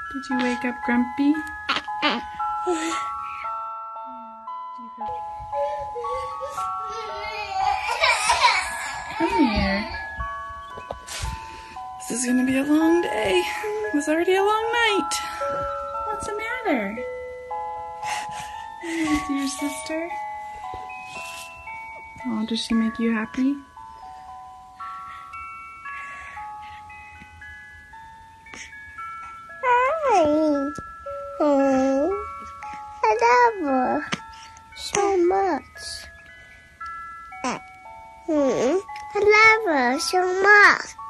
Did you wake up grumpy? Come here. This is gonna be a long day. It was already a long night. What's the matter? With your sister? Oh, does she make you happy? I love her so much. I love her so much.